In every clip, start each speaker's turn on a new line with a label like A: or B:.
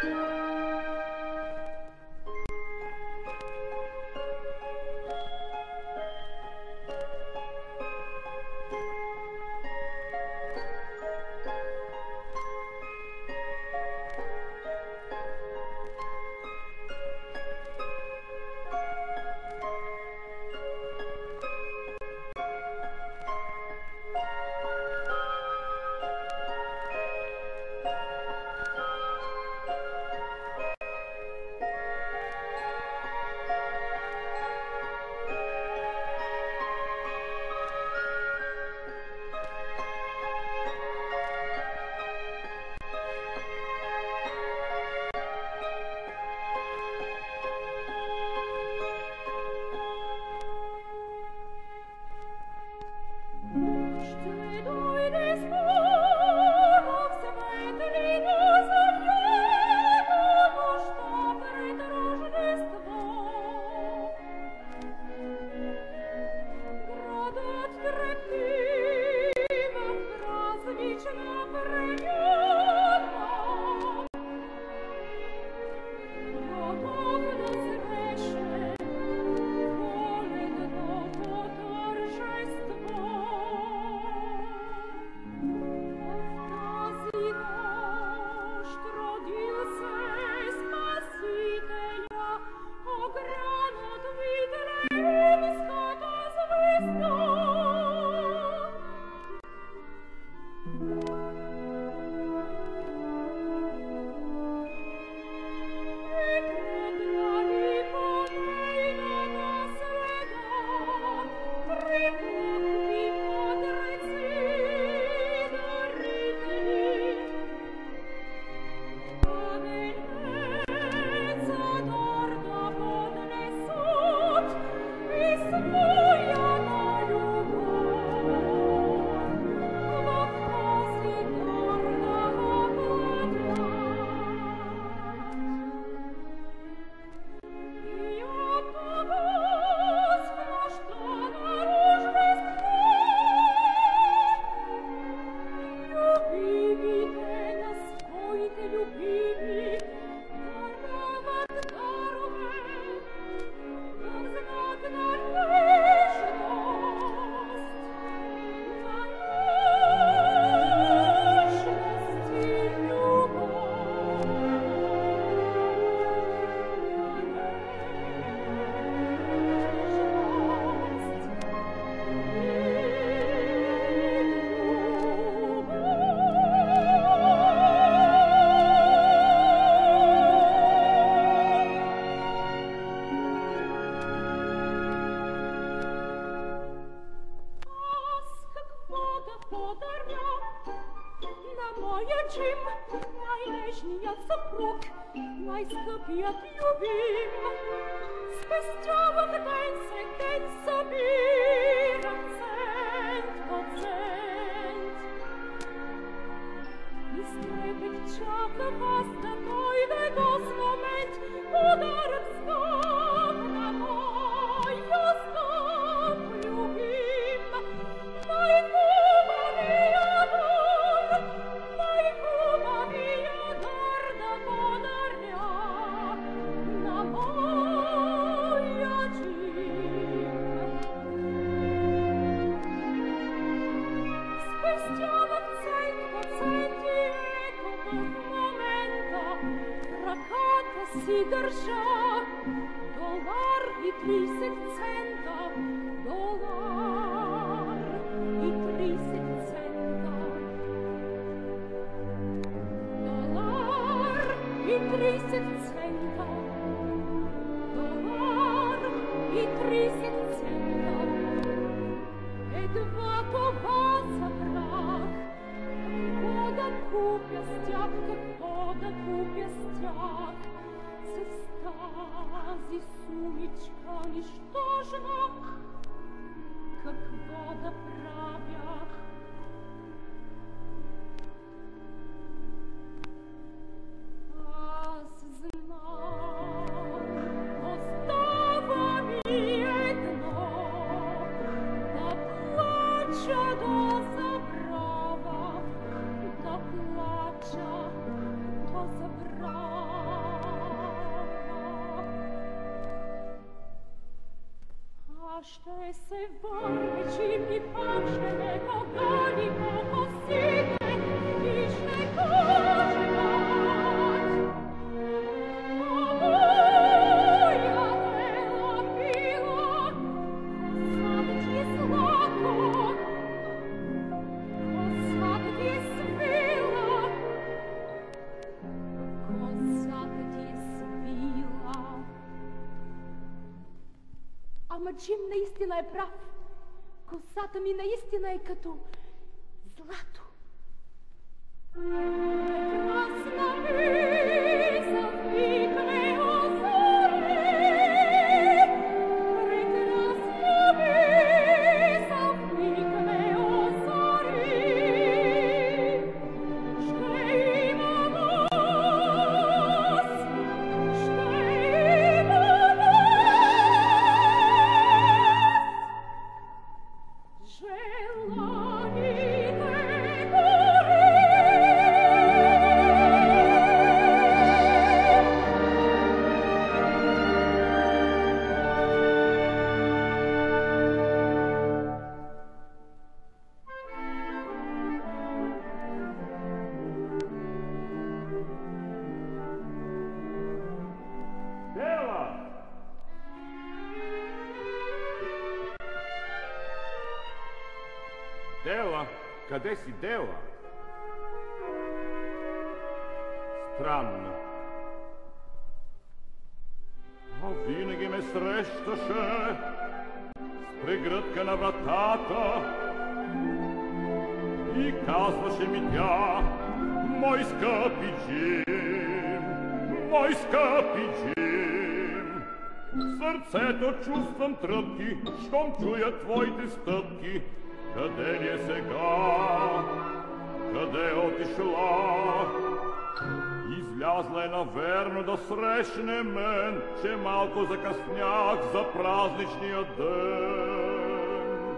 A: Zabrała Ще се върнечи ми почне погани по косите и ще каже мать. А моя Дела била, косата ти е сладко, косата ти е свила, косата ти е свила. Ама Джим наистина е прав. Косата ми наистина е като злато. Прекрасна миза викне озори, прекрасна миза викне озори. Ще има нас, ще има нас.
B: Дела, къде си, Дела? Странно. А винаги ме срещаше с прегръдка на вратата и казваше ми тя: мой скъпи Джим, мой скъпи Джим. В сърцето чувствам тръпки, щом чуя твоите стъпки. Къде ли е сега? Къде е отишла? Излязла е наверно да срещне мен, че малко закъснях за празничния ден.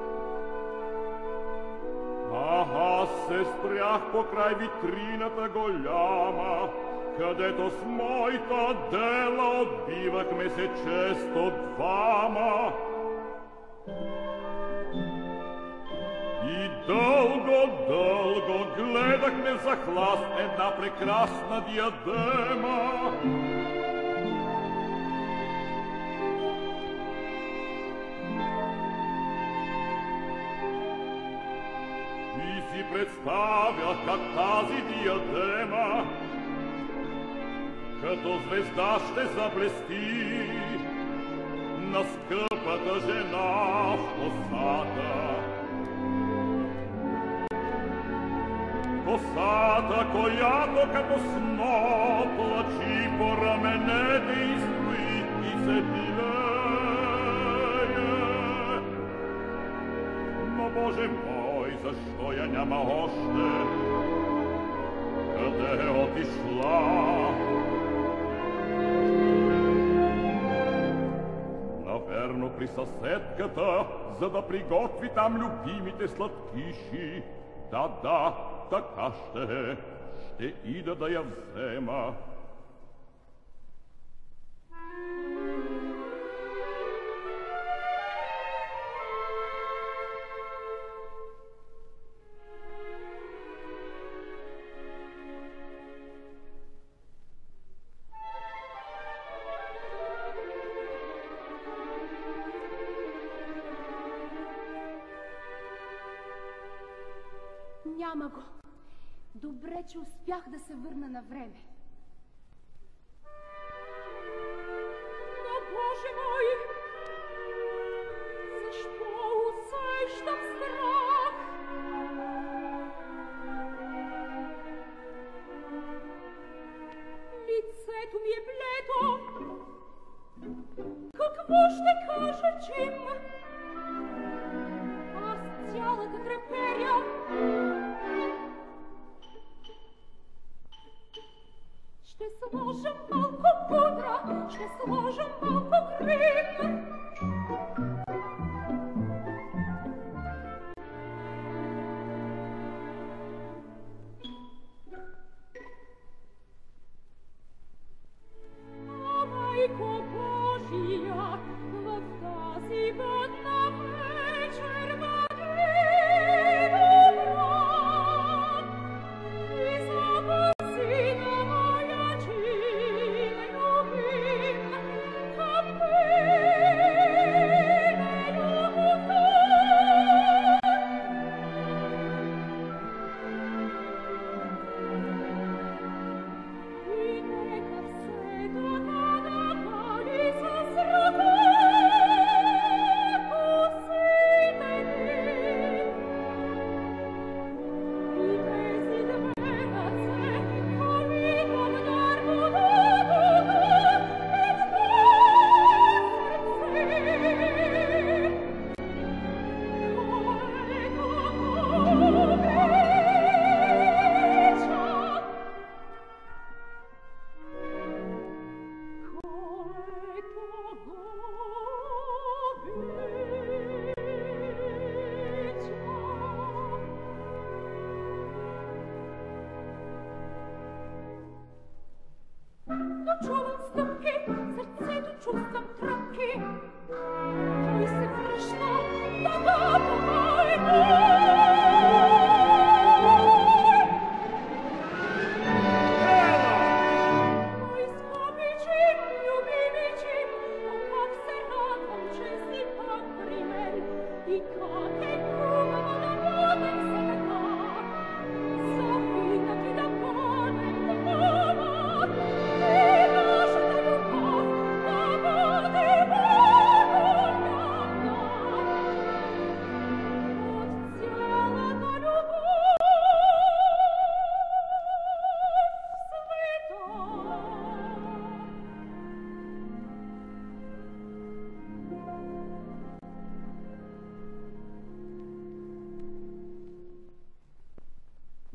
B: Аз се спрях покрай витрината голяма, където с моята Дела отбивахме се често двама. И дълго, дълго гледахме в захлас една прекрасна диадема. И си представях как тази диадема като звезда ще заблести на скъпата жена в косата. Косата, която като сноп лъчи по раменете и стои и се пилее. Но, Боже мой, защо я няма още? Къде е отишла? Наверно при съседката, за да приготви там любимите сладкиши. Да, така ще ида да я взема.
A: Няма го. Добре, че успях да се върна на време. Но, Боже мой, защо усещам страх? Лицето ми е бледо. Какво ще кажа, Джим? Аз цялата треперя. Ще сложа малко пудра, ще сложа малко крем. А, майко Божия, в тази бъдна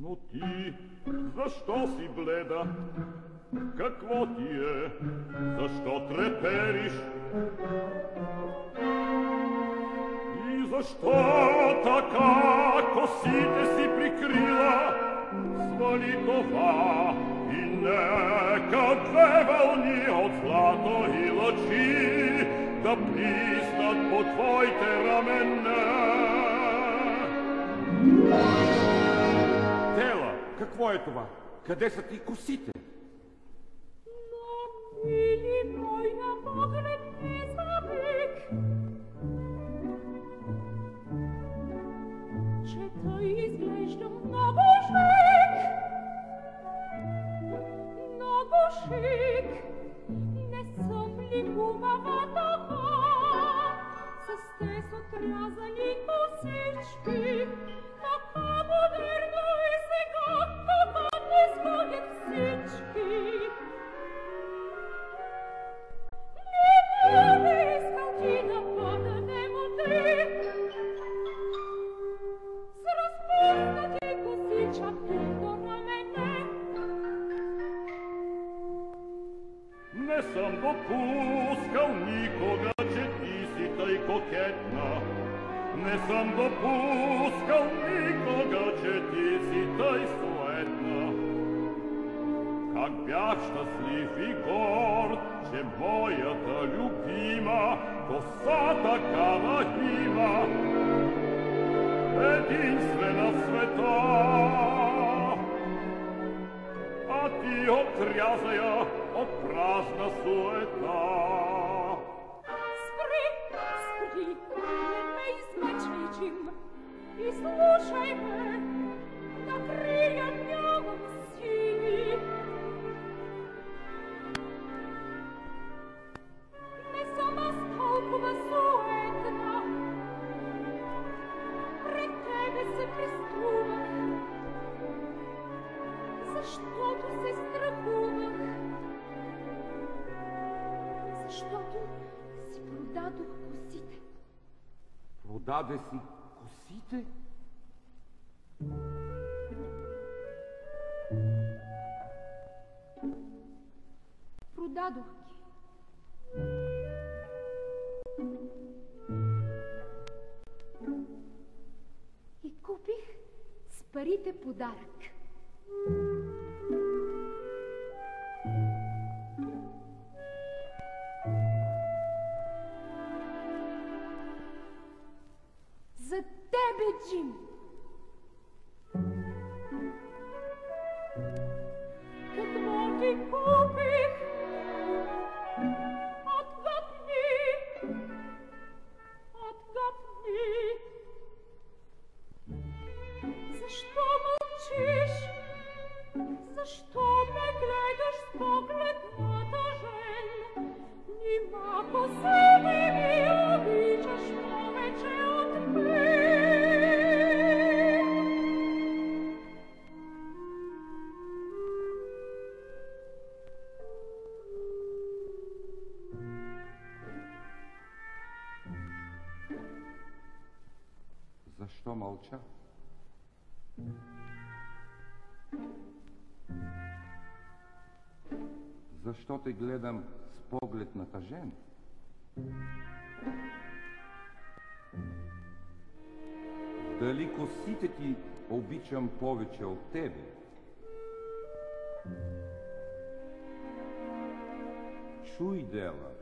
B: Но ти, защо си бледа? Какво ти е? Защо трепериш? И защо така косите си прикрила? Свали това и нека две вълни от злато и лъчи да плиснат по твоите рамене.
C: Дела, какво е това? Къде са ти косите?
A: Но, мили мой, на поглед не забег, че той изглежда много шик. Много шик, не съм ли хубава така, с те с отрязани косички, така модерно и сега, така не сходят всички. Не бъде искал ти да бъда немотри, с разпуснати косича до рамене.
B: Не съм допускал никога, че ти си тъй кокетна. Не съм допускал никога, че ти си тъй суетна. Как бях щастлив и горд, че моята любима коса такава има, единствена в света. А ти отряза я от празна суета.
A: Спри, спри, не ме измъчвай, Джим, и слушай ме, да крия нямам сили. Не съм аз толкова суетна, пред тебе се преструвах, защото се страхувах, защото си продадох косите.
C: Продаде си косите?
A: Продадох ги. И купих с парите подарък. За тебе, Джим! Какво ти купих? Отгъпни! Отгъпни! Защо мълчиш? Защо ме гледаш с поглед натъжен? Нима по себе ми обичаш повече от мен?
C: Защо мълча? Защо те гледам с поглед натъжен? Дали косите ти обичам повече от тебе? Чуй, Дела.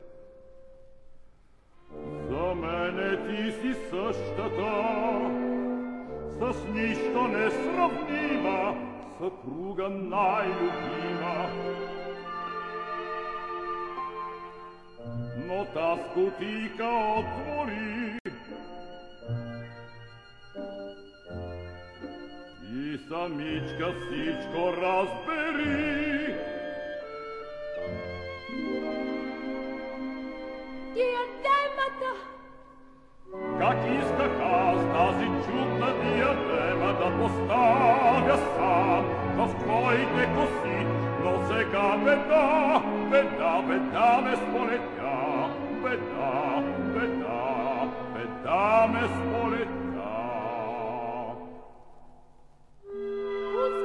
B: За мене ти си същата, с нищо несравнима, съпруга най-любима. Но таз кутийка отвори и самичка всичко разбери.
A: Диадемата!
B: Как исках аз тази чудна диадема да поставя сам в твоите коси, но сега беда, беда, беда ме сполетя, беда, беда, беда ме сполетя.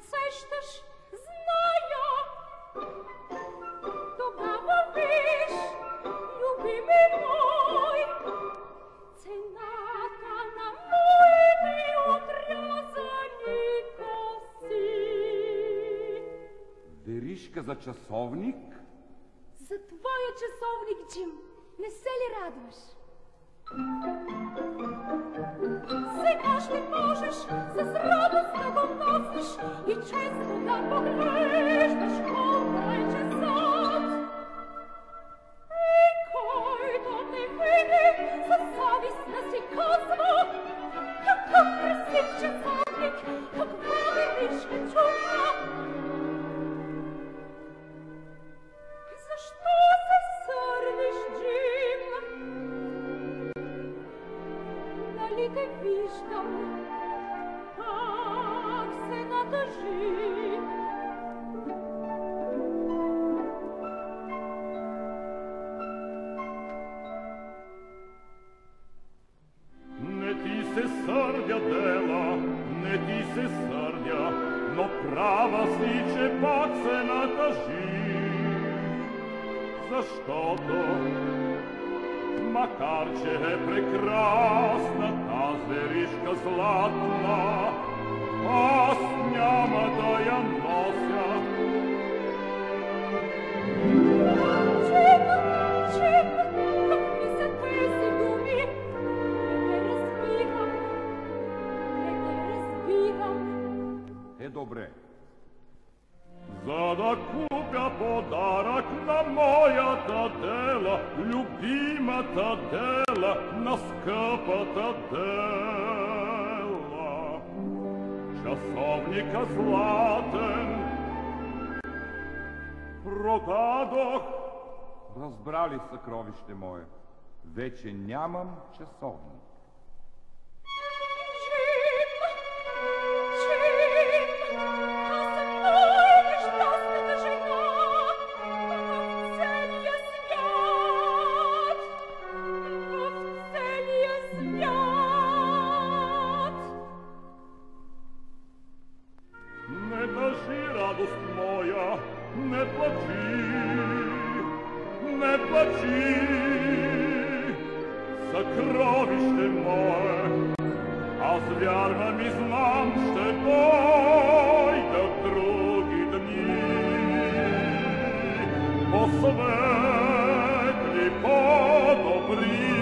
A: сещаш, зная. Тогава виж, любими мой, цената на моите отрязани коси.
C: Веришка за часовник?
A: За твоя часовник, Джим, не се ли радваш? Сега ще можеш с радост да го носиш и често да поглеждаш колко е часът. И който те види, със съвест да си казва: какъв красив часовник, каква величка чудна. Защо се сърдиш, Джим? Нали те виждам, как се натъжи?
B: Не ти се сърдя, Дела, не ти се сърдя, но права си, че пак се натъжи. Защото, макар че е прекрасна тази веришка златна, аз няма да я нося.
A: Джим, какви са тези думи? Не те разбирам.
C: Е, добре.
B: За да купя подарък на моята Дела, любимата Дела, на скъпата Дела. Часовника златен продадох.
C: Разбрали, съкровище мое, вече нямам часовник.
B: Не плачи, съкровище мое, аз вярвам и знам, ще дойдат други дни, по-светли, по-добри.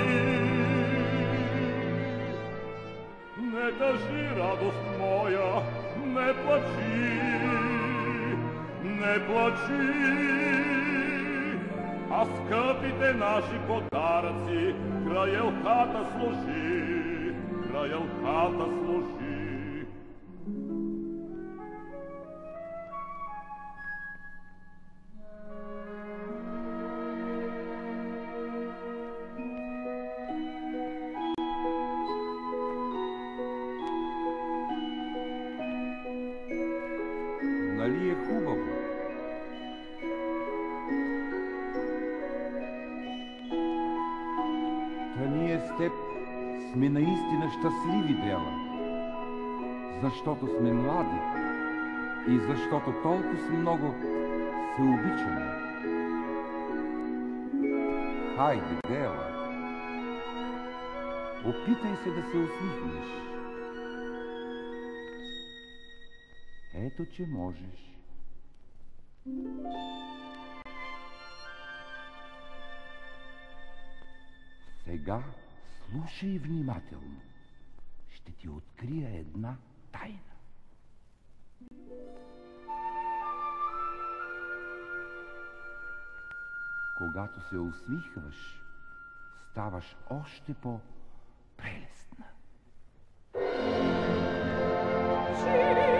B: Не тъжи, радост моя, не плачи, не плачи. А скъпите наши подаръци край елхата сложи, край елхата сложи.
C: Нали е хубаво? Ние с теб сме наистина щастливи, Дела, защото сме млади и защото толкова много се обичаме. Хайде, Дела, опитай се да се усмихнеш. Ето, че можеш. Сега слушай внимателно. Ще ти открия една тайна. Когато се усмихваш, ставаш още по-прелестна.
A: Джим!